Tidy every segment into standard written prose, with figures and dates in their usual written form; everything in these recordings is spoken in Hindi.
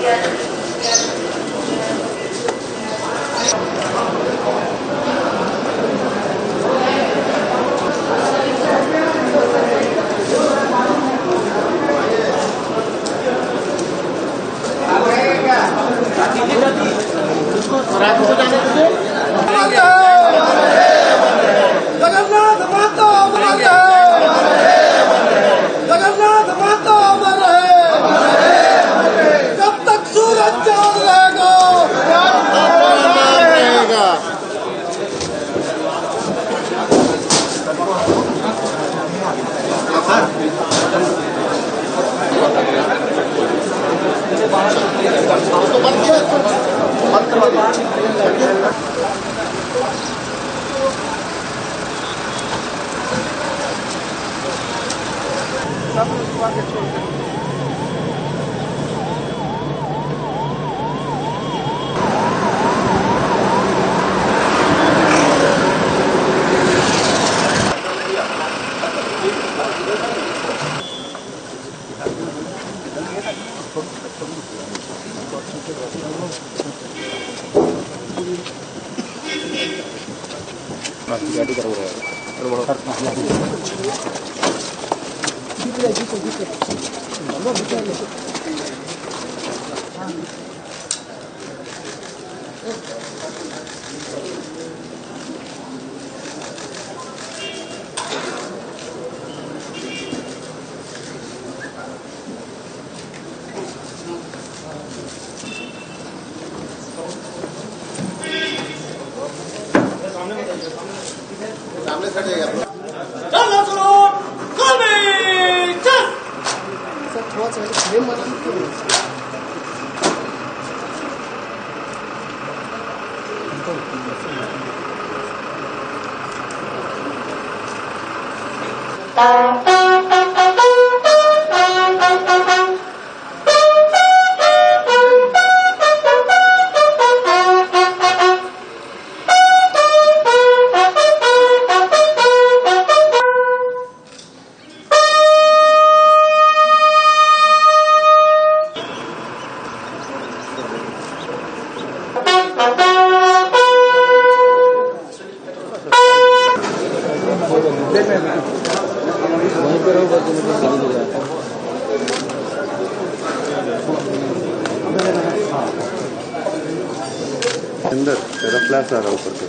अंदर तेरा फ्लैश आ रहा ऊपर के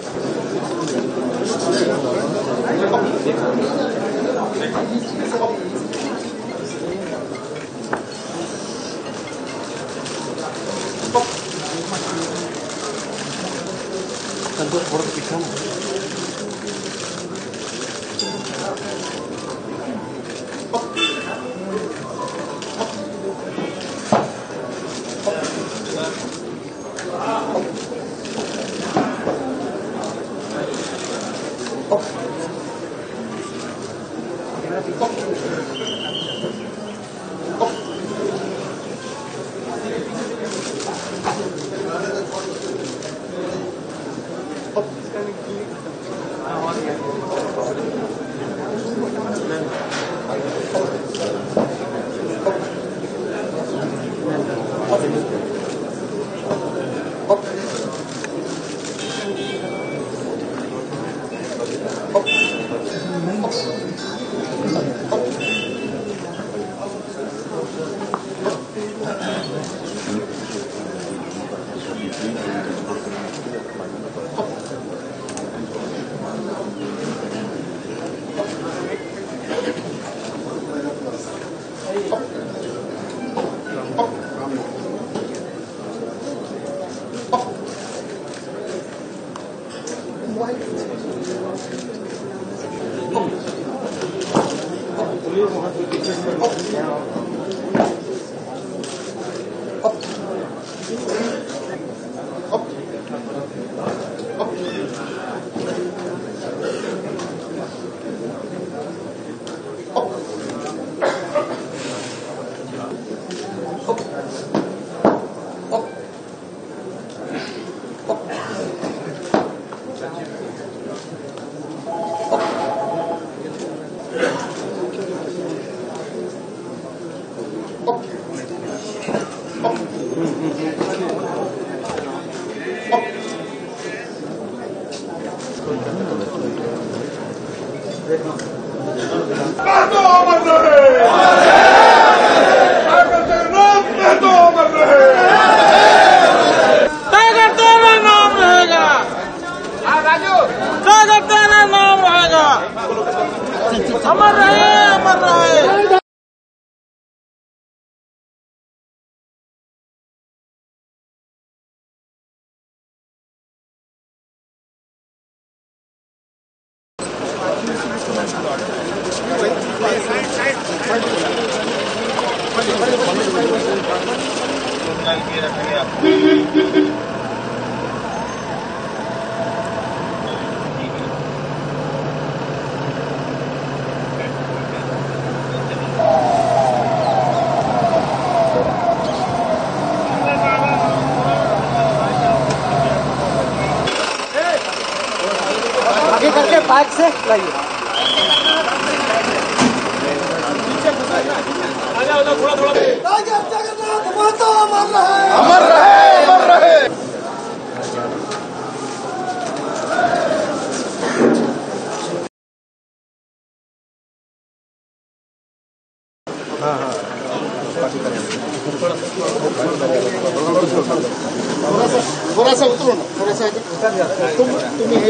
थोड़ा पीछा अमर रहे, अमर रहे। आगे करके बाइक से लाइए। जगन्नाथ माता अमर रहे, अमर रहे, अमर रहे। थोड़ा सा उतरो ना, थोड़ा सा तुम्हें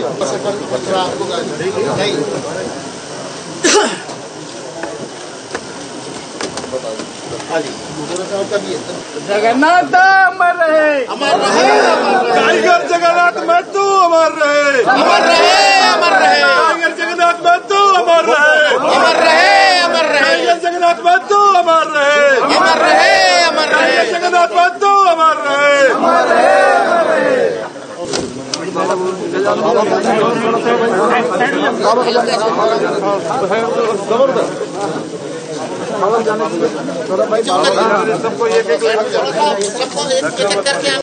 जगन्नाथ अमर रहे, अमर रहे, टाइगर जगन्नाथ महतो अमर रहे, अमर रहे, अमर रहे, टाइगर जगन्नाथ महतो अमर रहे, अमर रहे, अमर रहे, टाइगर जगन्नाथ महतो अमर रहे, अमर रहे, अमर रहे, जगन्नाथ महतो अमर रहे, अमर रहे, अमर रहे। सबको एक